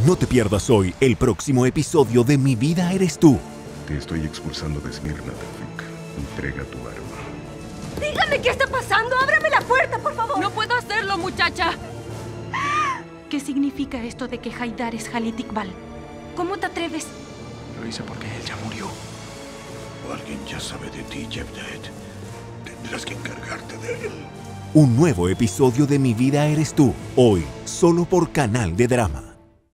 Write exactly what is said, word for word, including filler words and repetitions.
No te pierdas hoy el próximo episodio de Mi vida eres tú. Te estoy expulsando de Smyrna, Tafik. Entrega tu arma. Dígame qué está pasando. Ábrame la puerta, por favor. No puedo hacerlo, muchacha. ¿Qué significa esto de que Haidar es Khalid Iqbal? ¿Cómo te atreves? Lo hice porque él ya murió. Alguien ya sabe de ti, Jevdet. Tendrás que encargarte de él. Un nuevo episodio de Mi vida eres tú. Hoy, solo por Canal de Drama.